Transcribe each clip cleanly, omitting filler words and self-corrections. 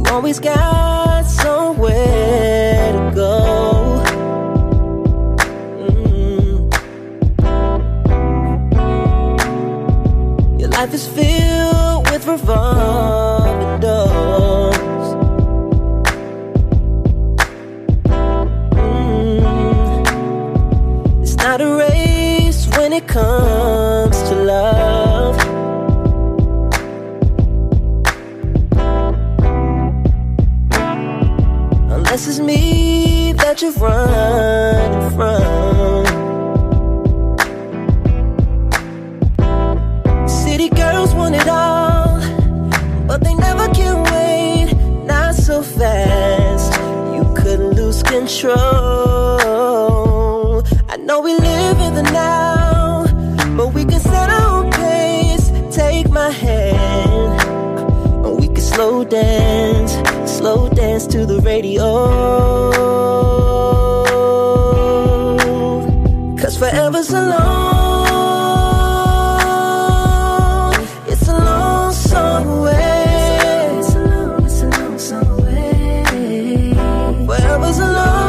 always got somewhere to go. Your life is filled with revolving doors. It's not a race when it comes to love. Unless it's me that you're running from. City girls want it all, but they never can wait. Not so fast, you could lose control. I know we live in the now, but we can set our own pace. Take my hand, and we can slow dance to the radio. 'Cause forever's alone. It's a long song away. It's a long song away. Forever's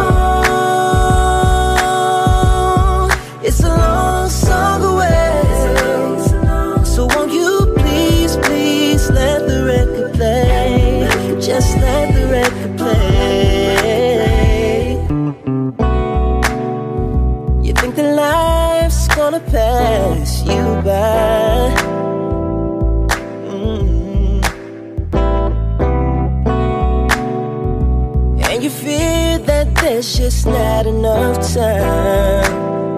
alone. It's a long song away. So won't you please, please let the record play. Just let the record play. You think that life's gonna pass you by. And you fear that there's just not enough time.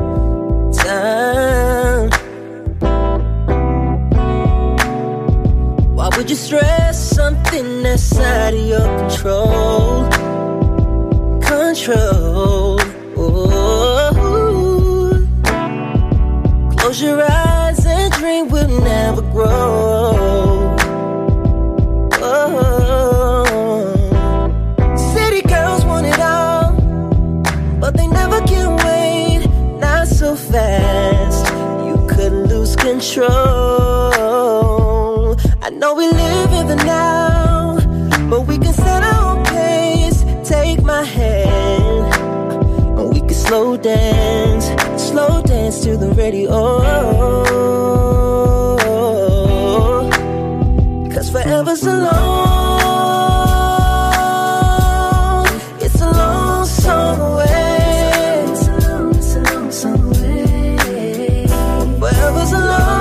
Why would you stress something that's out of your control? Oh. Close your eyes and dream will never grow. Oh. City girls want it all, but they never can wait. Not so fast, you could lose control. I know we live in the now, but we can set our own pace. Take my hand, and we can slow dance to the radio. 'Cause forever's alone. It's a long song away. It's a long song away. Forever's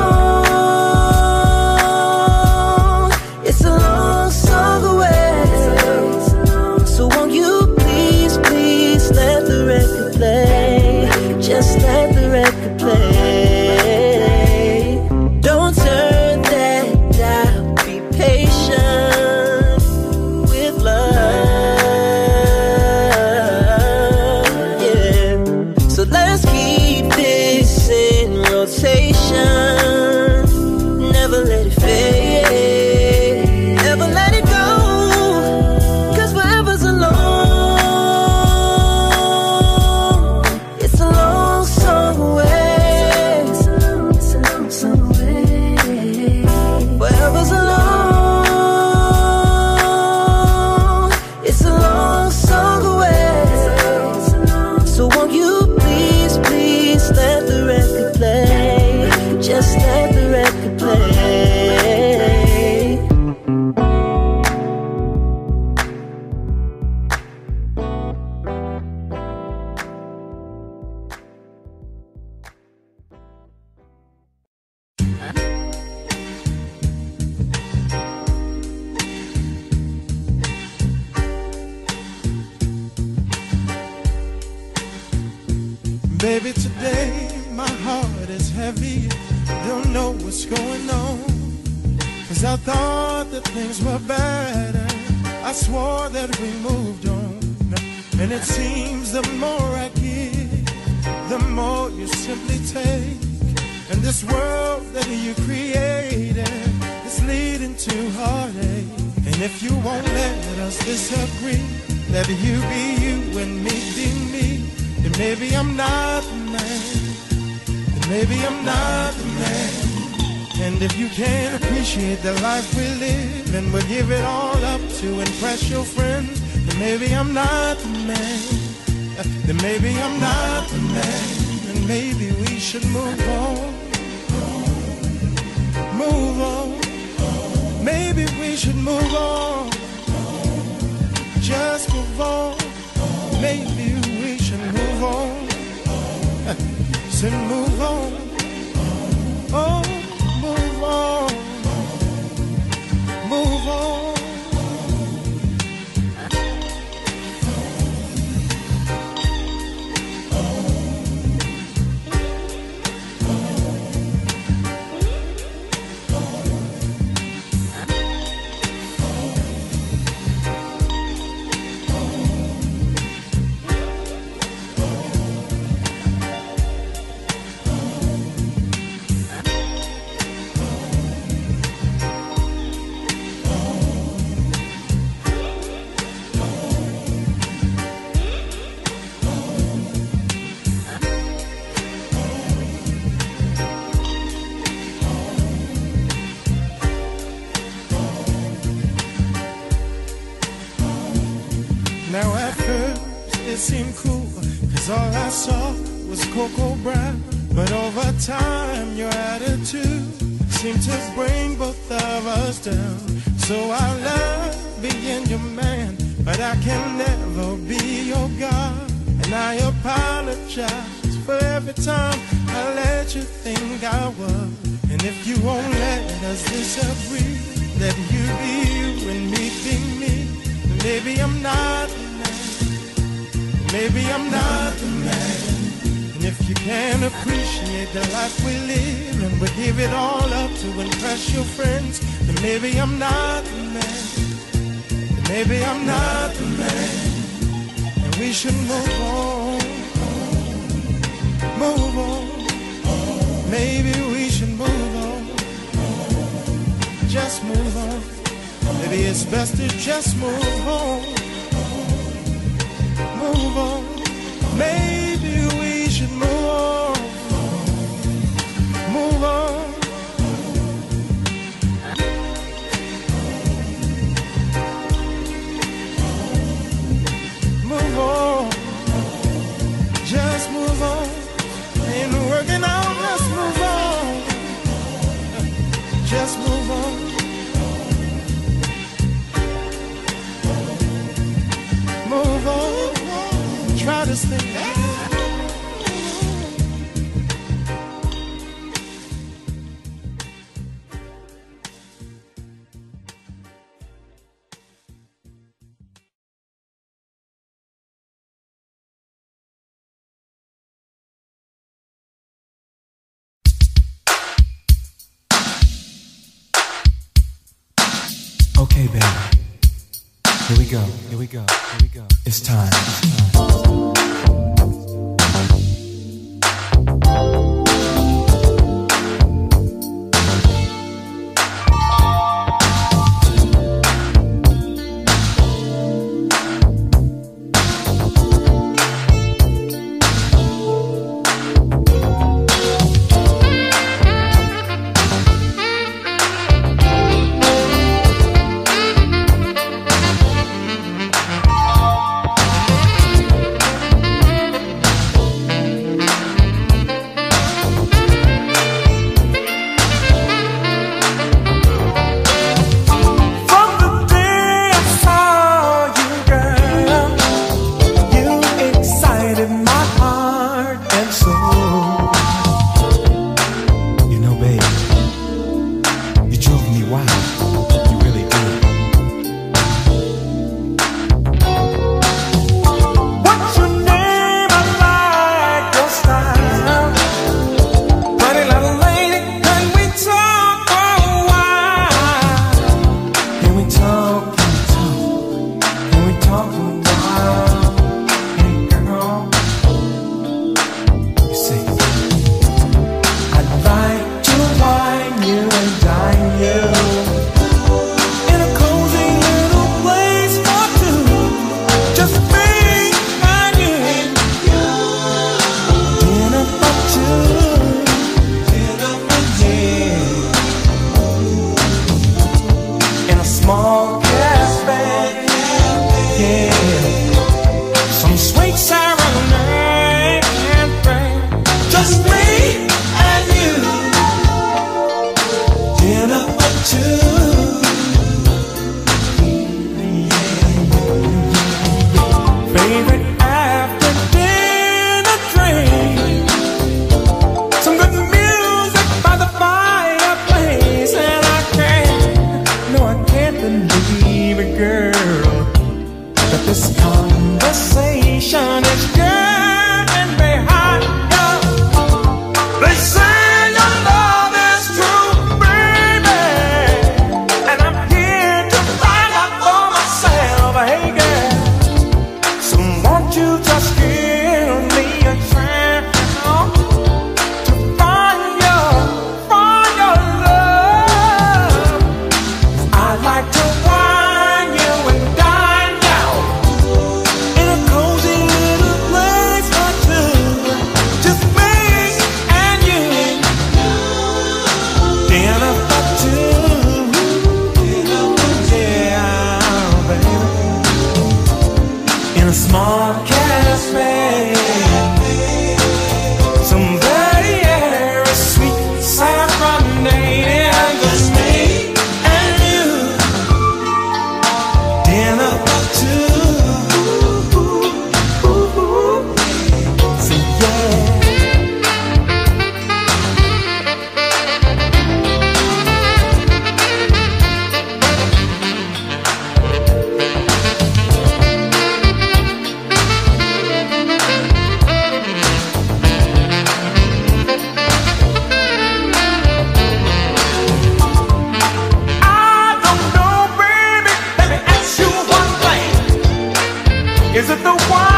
alone. It's a long song away. So won't you please, please let the record play. Just let the record play. Don't turn that dial. Be patient with love. Yeah. So let's keep this in rotation. Never let it fade. Never let it go. 'Cause forever's alone. It's a long song away. It's a long song away. Forever's alone. It's a long song away. So won't you please, please let the record play. Just let the record play. Baby, today my heart is heavy. Don't know what's going on. 'Cause I thought that things were better. I swore that we moved on. And it seems the more I give, the more you simply take. And this world that you created is leading to heartache. And if you won't let us disagree, let you be you and me be me, then maybe I'm not the man. Then maybe I'm not the man. And if you can't appreciate the life we live, and we'll give it all up to impress impress your friends, then maybe I'm not the man. Then maybe I'm not the man. And maybe we should move on. Move on. Maybe we should move on. Just move on. Maybe we should move on. Say move on. Oh, move on. Move on. Now at first it seemed cool, cause all I saw was Cocoa Brown. But over time your attitude seemed to bring both of us down. So I love being your man, but I can never be your God. And I apologize for every time I let you think I was. And if you won't let us disagree, let you be you and me be me. Maybe I'm not the man. Maybe I'm not the man. And if you can't appreciate the life we live and we give it all up to impress your friends, then maybe I'm not the man. Then maybe I'm not the man. And we should move on. Move on. Maybe we should move on. Just move on. Maybe it's best to just move on. Move on. Maybe we should move on. Move on. Move on. Just move on. Ain't working out, just move on. Just move on. Move on, try to stay. Okay, baby. Here we go, here we go, here we go. It's time, it's time. Is it the one?